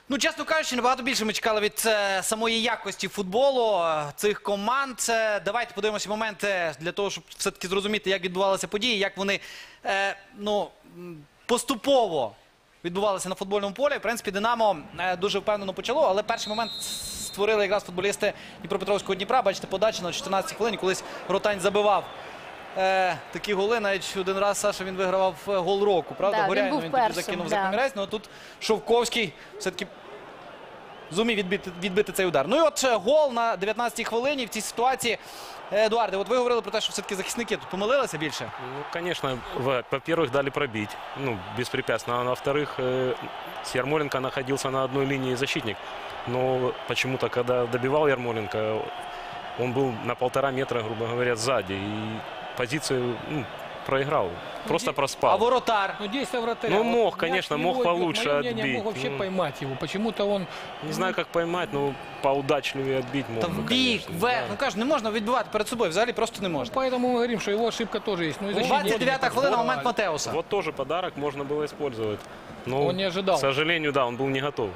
Ну, чесно кажучи, набагато більше ми чекали від самої якості футболу цих команд. Давайте подивимося моменти для того, щоб все-таки зрозуміти, як відбувалися події, як вони поступово відбувалися на футбольному полі. В принципі, «Динамо» дуже впевнено почало, але перший момент створили якраз футболісти Дніпропетровського Дніпра. Бачите, подача на 14-й хвилині, колись Ротань забивав такі голи. Навіть один раз, Саша, він вигравав гол року, правда? Да, Горяйно він тоді закинув за камірець, але тут Шовковський все-таки зумів відбити цей удар. Ну і от гол на 19-й хвилині в цій ситуації. Едуарде, от ви говорили про те, що все-таки захисники тут помилилися більше? Ну, конечно, во-первых, дали пробить, ну, беспрепятственно. А во-вторых, Ярмоленко находился на одной линии защитник. Но почему-то, когда добивал Ярмоленко, он был на 1,5 метра, грубо говоря, сзади. И позицию проиграл. Просто проспал. А воротар? Ну, действие вратаря. Ну, мог, конечно, мог получше отбить. Мог вообще поймать его. Почему-то он... Не знаю, как поймать, но поудачливее отбить мог. Та в бік, вверх. Ну, кажуть, не можна відбивати перед собою. Взагалі просто не можна. Поэтому мы говорим, что его ошибка тоже есть. Ну, 29-та хвилина, момент Матеуса. Вот тоже подарок можно было использовать. Но, Он не ожидал. к сожалению, да, он был не готов.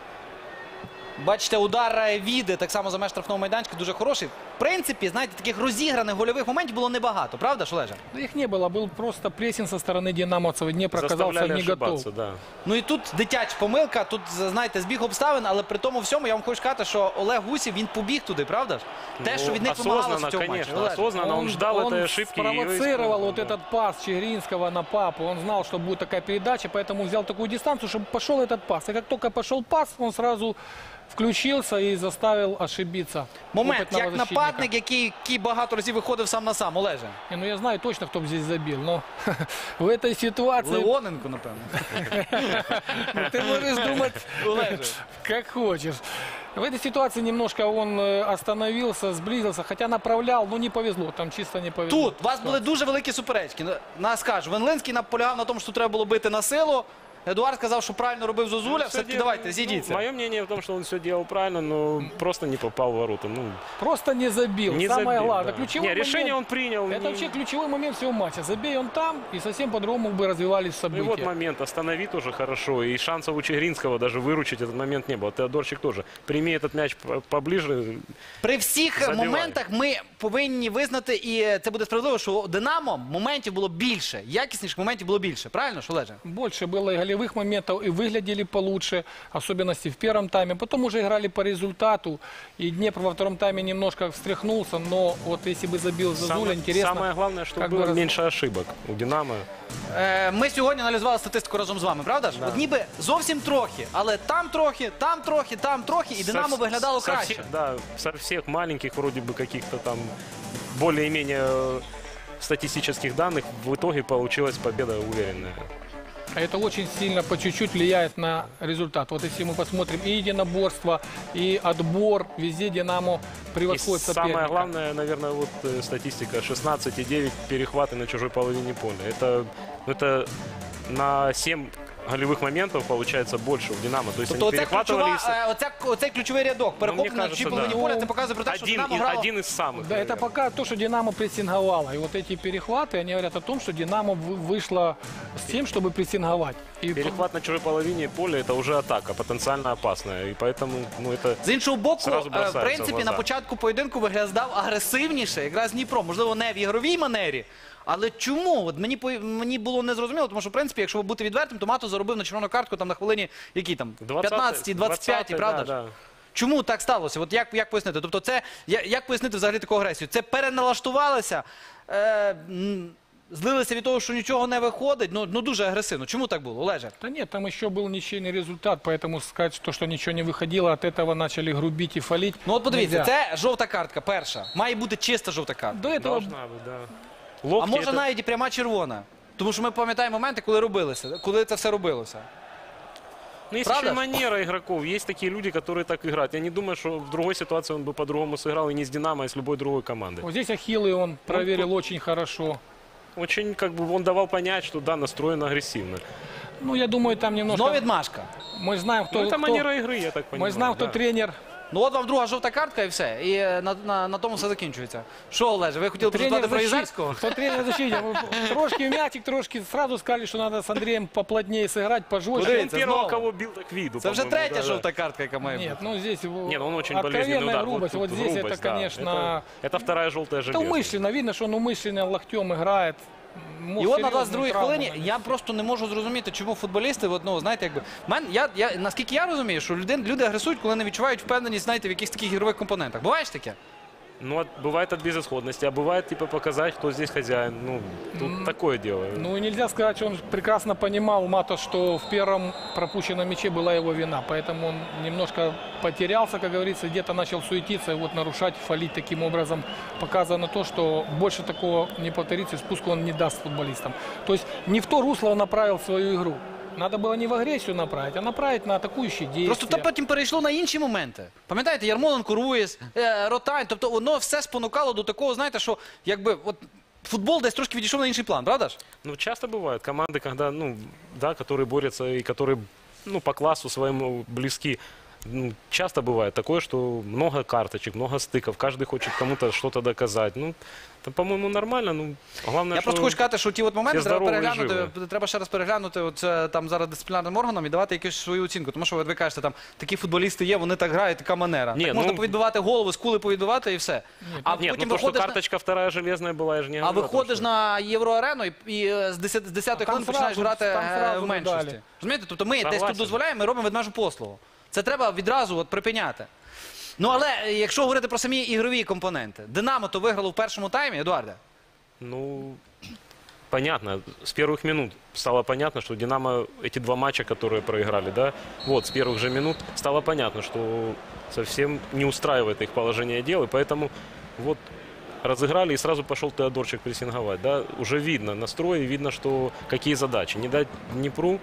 Бачите, удар Віди, так само за меж штрафного майданчика, дуже хороший. В принципі, знаєте, таких розіграних гольових моментів було небагато, правда, Шулежа? Да их не было. Был просто прессинг со стороны динамовцев. И Днепр оказался Заставляли не готов. ошибаться, да. Ну і тут дитяча помилка, тут, знаєте, збіг обставин, але при тому всьому я вам хочу сказати, що Олег Гусів, він побіг туди, правда ж? Те, що від них вимагалося в цьому матчі. Конечно, осознанно он ждал этой ошибки. Он спровоцировал вот этот пас Чигиринского на Папу. Он знал, что будет такая передача, поэтому взял такую дистанцию, чтобы пошел этот пас. И как только пошел пас, он сразу включился и заставил ошибиться. Момент, опытного як защитника. нападник, який багато разів виходив сам на сам, Олеже. Не, ну я знаю точно, кто бы здесь забил, но в этой ситуации... Леоненко, напевно. Ты можешь думать, Олеже. как хочешь. В этой ситуации немножко он остановился, сблизился, хотя направлял, но не повезло, там чисто не повезло. Тут у вас були дуже великі суперечки. Нас кажуть, Венлинський наполягав на тому, що тут треба було бити на силу. Едуард сказав, що правильно робив Зозуля. Все-таки давайте, зійдіться. Мое мнение в том, что он все делал правильно, но просто не попал в ворота. Ну, Просто не забил, не самое забил, главное. да. Ключевой Не, решение момент, он принял. это не- вообще ключевой момент всего матча. Забей он там, и совсем по-другому бы развивались Ну и события. вот момент, останови тоже хорошо. И шансов у Чигиринского даже выручить этот момент не было. Теодорчик тоже. Прими этот мяч поближе. При всіх Забивай. моментах ми повинні визнати, і це буде справедливо, що у «Динамо» моментів було більше, якісніших моментів було більше. Правильно, Шулежа? Больше было и голевых моментов, и выглядели получше, особенности в первом тайме. Потом уже играли по результату, и Днепр во втором тайме немножко встряхнулся, но вот если бы забил Зозуля, интересно. Самое главное, что как было бы меньше ошибок у «Динамо». Ми сьогодні аналізували статистику разом з вами, правда ж? От ніби зовсім трохи, але там трохи, там трохи, там трохи, і «Динамо» виглядало краще. Да, со всех маленьких вроде бы каких-то там более-менее статистических данных в итоге получилась победа уверенная. А это очень сильно по чуть-чуть влияет на результат. Вот если мы посмотрим и единоборство, и отбор, везде Динамо превосходит И соперника. самое главное, наверное, вот статистика 16,9 перехваты на чужой половине поля. Это на 7 голевых моментов получается больше у «Динамо». То есть Тобто они перехватывали... оцей ключовий рядок, перехоплення на кажется, чужій половині да. поля, це показує про те, що «Динамо» грало. Один из самых. Да, это наверное. пока то, что Динамо прессинговало. И вот эти перехваты, они говорят о том, что Динамо вышло с тем, чтобы прессинговать. И Перехват на чужой половине поля – это уже атака, потенциально опасная. И поэтому, ну, это... З іншого боку, Зразу в бросається в принципі, глаза. на початку поєдинку виглядав агресивніше, якраз Дніпро. Можливо, не в ігровій манері. Але чому? От мені було незрозуміло, тому що, в принципі, якщо бути відвертим, то Мато заробив на червону картку там на хвилині, які там, 15-й, 25-й, правда ж? Да. Чому так сталося? От як пояснити? Тобто це, як пояснити взагалі таку агресію? Це переналаштувалися, злилися від того, що нічого не виходить, ну дуже агресивно. Чому так було, Олеже? Да нет, там еще был ничейный результат, поэтому сказать, что ничего не выходило, от этого начали грубить и фалить. Ну от подивіться, нельзя. це жовта картка перша. Має бути чиста жовта картка. До этого Должна быть, да. А Локти може это- навіть і пряма червона. Тому що ми пам'ятаємо моменти, коли це все робилося. Ну, есть Правда? еще и манера игроков. Есть такие люди, которые так играют. Я не думаю, что в другой ситуации он бы по-другому сыграл и не с «Динамо», а с любой другой командой. вот здесь Ахиллы он проверил очень хорошо. Очень, как бы, он давал понять, что да, настроен агрессивно. Ну, я думаю, там немножко... Знову відмашка. Мы знаем, кто... Ну, это кто- манера игры, я так понимаю. Мы знаем, кто да. тренер Ну от вам друга жовта картка і все. І на тому все закінчується. Що, Олеже, ви хотіли прочитати про Ізерського? Тренер защите. Трошки мячик, трошки сразу сказали, что надо с Андреем поплотнее сыграть, пожестче. Подивіться, Первого, знову. кого бил, так виду. Це вже по-моему, третя да, жовта картка, яка має бути. Нет, ну здесь Не, ну он очень болезненный откровенная удар. грубость. Вот тут здесь это, грубость, да. конечно, Это вторая желтая это железная. умышленно. Видно, что он умышленно локтем играет. Мог І от на серьезную 22-й травму хвилині нанести. я просто не можу зрозуміти, чому футболісти, от, ну, знаєте, якби, наскільки я розумію, що люди агресують, коли не відчувають впевненість, знаєте, в якихось таких ігрових компонентах. Буває ж таке? Ну, бывает от безысходности, а бывает, типа, показать, кто здесь хозяин. Ну, тут такое дело. Ну и нельзя сказать, что он прекрасно понимал, Матос, что в первом пропущенном мяче была его вина. Поэтому он немножко потерялся, как говорится, где-то начал суетиться и вот нарушать, фалить таким образом, показывая на то, что больше такого не повторится, и спуску он не даст футболистам. То есть не в то русло он направил свою игру. Надо было не в агрессию направить, а направить на атакующие действия. Просто то потім перейшло на інші моменти. Пам'ятаєте, Ярмоленко, Руїс, Ротань, тобто воно все спонукало до такого, знаєте, що якби от футбол десь трошки відійшов на інший план, правда ж? Ну, часто бывают команды, когда, ну, да, которые борются и которые, ну, по классу своему близки. Ну, часто бывает такое, что много карточек, много стыков, каждый хочет кому-то что-то доказать. Ну, это, по-моему, нормально. Ну, главное, Я просто хочу сказати, що ті от моменти всі треба здорові і переглянути, треба ще раз переглянути от, там зараз дисциплінарним органам і давати якусь свою оцінку. Тому що ви кажете, там такі футболісти є, вони так грають, така манера. Ні, Так можна ну- повідбивати голову, скули повідбивати і все. А Нет, потім ну то, что виходиш, карточка вторая железная была, я же не а говорю о том, виходиш что- на Євроарену і з 10-ї А там хвилини починаєш зразу- грати там зразу в меншості. далі. Розумієте? Тобто ми десь тут Согласен. дозволяємо і робимо ведмежу послугу. Це треба відразу от припиняти. Ну але якщо говорити про самі ігрові компоненти, Динамо то виграло в першому таймі, Едуарде? Ну, понятно. С первых минут стало понятно, что «Динамо» эти два матча, которые проиграли, да, вот, с первых же минут стало понятно, что совсем не устраивает их положение дел, и поэтому вот разыграли, и сразу пошел Теодорчик прессинговать, да, уже видно настрой, видно, что какие задачи. Не дать Днепру,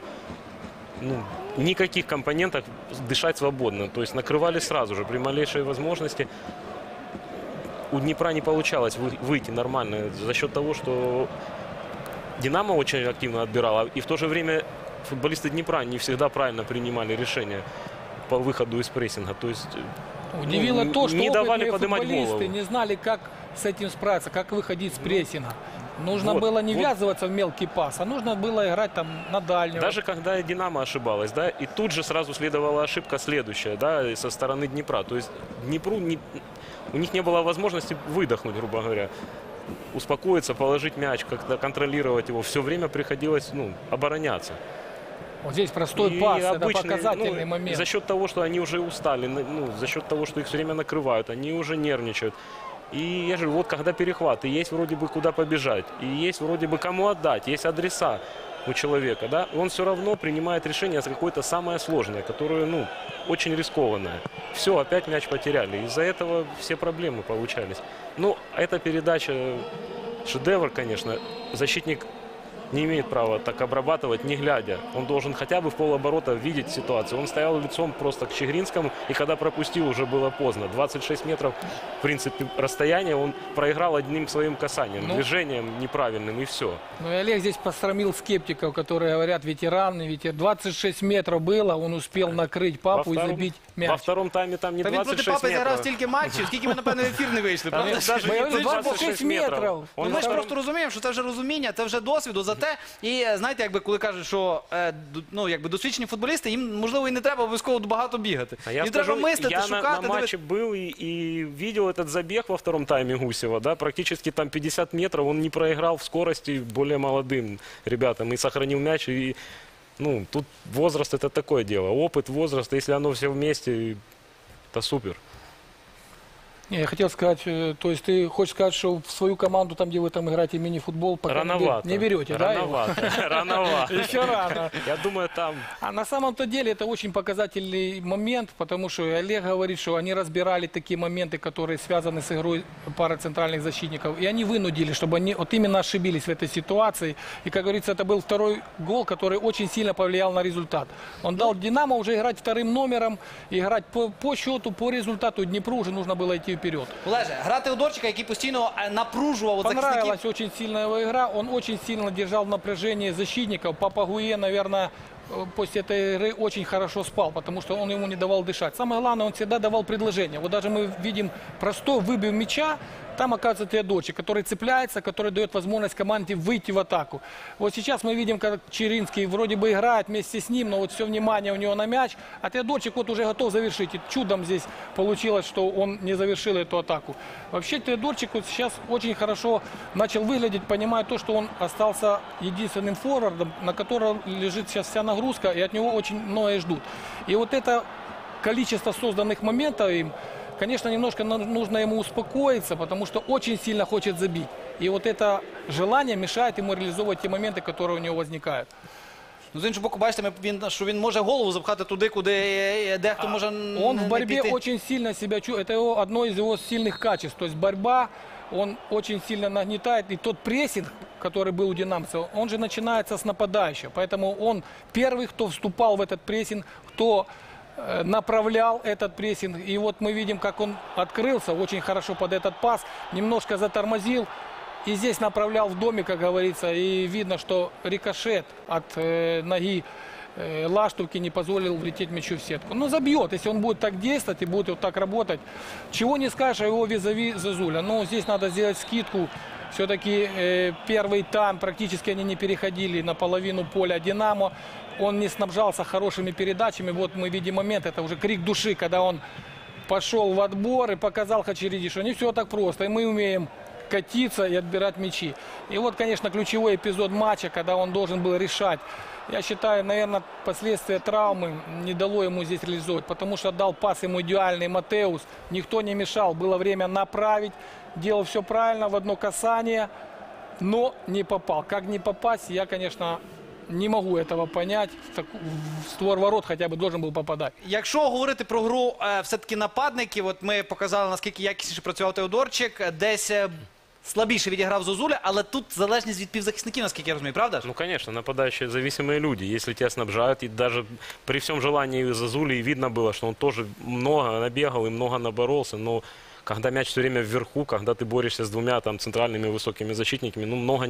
ну, никаких компонентов дышать свободно, то есть накрывали сразу же при малейшей возможности. У Днепра не получалось выйти нормально за счет того, что «Динамо» очень активно отбирала, и в то же время футболисты Днепра не всегда правильно принимали решения по выходу из прессинга. То есть Удивило ну, то, что не давали опытные поднимать футболисты голову. не знали, как с этим справиться, как выходить с прессинга. Нужно вот, было не вот. ввязываться в мелкий пас, а нужно было играть там на дальнего. Даже когда «Динамо» ошибалась, да, и тут же сразу следовала ошибка следующая, да, со стороны Днепра. То есть Днепру у них не было возможности выдохнуть, грубо говоря, успокоиться, положить мяч, как-то контролировать его. Все время приходилось, ну, обороняться. Вот здесь простой И пас, это обычный, показательный ну, момент. За счет того, что они уже устали, ну, за счет того, что их все время накрывают, они уже нервничают. И я же вот когда перехват, и есть вроде бы куда побежать, и есть вроде бы кому отдать, есть адреса у человека, да, он все равно принимает решение за какое-то самое сложное, которое, ну, очень рискованное. Все, опять мяч потеряли. Из-за этого все проблемы получались. Ну, эта передача шедевр, конечно. Защитник не имеет права так обрабатывать, не глядя. Он должен хотя бы в полоборота видеть ситуацию. Он стоял лицом просто к Чигринскому, и когда пропустил, уже было поздно. 26 метров, в принципе, расстояние он проиграл одним своим касанием, Ну, движением неправильным, и все. Ну и Олег здесь посрамил скептиков, которые говорят, ветераны, 26 метров было, он успел накрыть папу и забить мяч. Во втором тайме там не Та він проти 26 папи зіграв метров. стільки матчів, скільки ми, напевно, в ефір не вийшли, Там правда? даже Ми не говорили, 26 метров. Ну, Он ми ж во просто розуміємо, що це вже розуміння, це вже досвіду за те. І знаєте, якби коли кажуть, що ну, якби досвідчені футболісти, їм можливо і не треба обов'язково багато бігати. А я Їм треба скажу, мислити, я шукати, на матче был и видел этот забег во втором тайме Гусева, да, практически там 50 метров, он не проиграл в скорости более молодым ребятам и сохранил мяч. И, ну, тут возраст это такое дело, опыт, возраст, если оно все вместе, это супер. Не, я хотел сказать, то есть ты хочешь сказать, что в свою команду, там, где вы там играете мини-футбол, пока Рановато. не берете, да? его? Рановато, рановато. Еще рано. Я думаю, там... А на самом-то деле это очень показательный момент, потому что Олег говорит, что они разбирали такие моменты, которые связаны с игрой пары центральных защитников, и они вынудили, чтобы они вот именно ошибились в этой ситуации. И, как говорится, это был второй гол, который очень сильно повлиял на результат. Он дал «Динамо» уже играть вторым номером, играть по счету, по результату. Днепру уже нужно было идти вперед. Олеже, гра Теодорчика, який постійно напружував от захисників. Понравилась очень сильно его игра, он очень сильно держал в напряжении защитников. Папа Гуе, наверное, после этой игры очень хорошо спал, потому что он ему не давал дышать. Самое главное, он всегда давал предложение. Вот даже мы видим простой выбив мяча, там оказывается Теодорчик, который цепляется, который дает возможность команде выйти в атаку. Вот сейчас мы видим, как Черинский вроде бы играет вместе с ним, но вот все внимание у него на мяч, а Теодорчик вот уже готов завершить. И чудом здесь получилось, что он не завершил эту атаку. Вообще Теодорчик вот сейчас очень хорошо начал выглядеть, понимая то, что он остался единственным форвардом, на котором лежит сейчас вся нагрузка, и от него очень многое ждут. И вот это количество созданных моментов им, конечно, немножко нужно ему успокоиться, потому что очень сильно хочет забить. И вот это желание мешает ему реализовывать те моменты, которые у него возникают. Ну, з іншого боку, бачите, що він може голову запхати туди, куди дехто може Он в не борьбе піти. очень сильно себя чувствует. Это одно из его сильных качеств. То есть борьба, он очень сильно нагнетает. И тот прессинг, который был у динамцев, он же начинается с нападающего. Поэтому он первый, кто вступал в этот прессинг, кто направлял этот прессинг. И вот мы видим, как он открылся очень хорошо под этот пас, немножко затормозил. И здесь направлял в доме, как говорится. И видно, что рикошет от ноги Лаштовки не позволил влететь мячу в сетку. Но забьет, если он будет так действовать и будет вот так работать. Чего не скажешь о его визави Зазуля. Но здесь надо сделать скидку. Все-таки первый тайм практически они не переходили на половину поля «Динамо». Он не снабжался хорошими передачами. Вот мы видим момент, это уже крик души, когда он пошел в отбор и показал Хачериди, что не все так просто. И мы умеем катиться и отбирать мячи. И вот, конечно, ключевой эпизод матча, когда он должен был решать. Я считаю, наверное, последствия травмы не дало ему здесь реализовать, потому что дал пас ему идеальный Матеус. Никто не мешал, было время направить, делал все правильно в одно касание, но не попал. Как не попасть, я, конечно, не могу этого понять. В створ ворот хотя бы должен был попадать. Якщо говорити про гру все-таки нападників, от ми показали, наскільки якісніше працював Теодорчик, десь слабіше відіграв Зозуля, але тут залежність від півзахисників, наскільки я розумію, правда ж? Ну, конечно, нападающие зависимые люди. Если тебя снабжают, и даже при всем желании Зазули видно было, что он тоже много набегал и много наборолся, но когда мяч все время вверху, когда ты борешься с двумя там центральными высокими защитниками, ну, много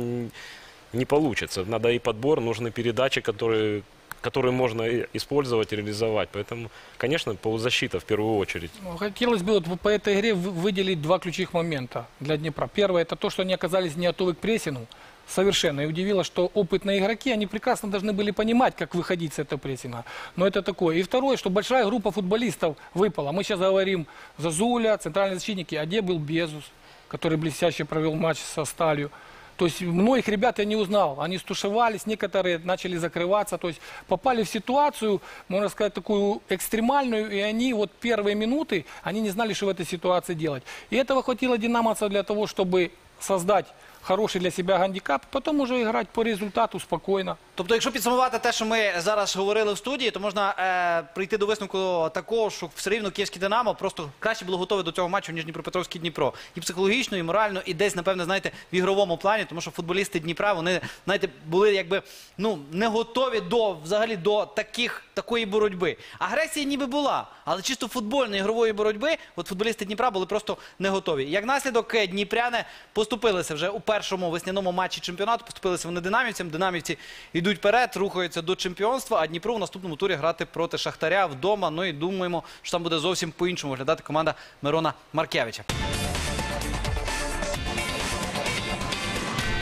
не получится. Надо и подбор, нужны передачи, которые можно использовать и реализовать. Поэтому, конечно, полузащита в первую очередь. Хотелось бы вот по этой игре выделить два ключевых момента для Днепра. Первое, это то, что они оказались не готовы к прессингу. Совершенно. И удивило, что опытные игроки, они прекрасно должны были понимать, как выходить с этого прессинга. Но это такое. И второе, что большая группа футболистов выпала. Мы сейчас говорим Зазуля, центральные защитники, а где был Безус, который блестяще провел матч со Сталью. То есть многих ребят я не узнал. Они стушевались, некоторые начали закрываться. То есть попали в ситуацию, можно сказать, такую экстремальную. И они вот первые минуты, они не знали, что в этой ситуации делать. И этого хватило динамовцев для того, чтобы создать хороший для себя гандикап, потом уже играть по результату спокойно. Тобто, якщо підсумувати те, що ми зараз говорили в студії, то можна прийти до висновку такого, що все рівно київське «Динамо» просто краще було готове до цього матчу, ніж Дніпропетровський Дніпро. І психологічно, і морально, і десь, напевне, знаєте, в ігровому плані, тому що футболісти Дніпра, вони, знаєте, були якби, ну, не готові взагалі до такої боротьби. Агресія ніби була, але чисто футбольної ігрової боротьби, от футболісти Дніпра були просто не готові. Як наслідок, дніпряни поступилися вже у першому весняному матчі чемпіонату, поступилися вони динамівцям, динамівці йдуть вперед, рухаються до чемпіонства, а Дніпру в наступному турі грати проти Шахтаря вдома. Ну і думаємо, що там буде зовсім по-іншому виглядати команда Мирона Маркевича.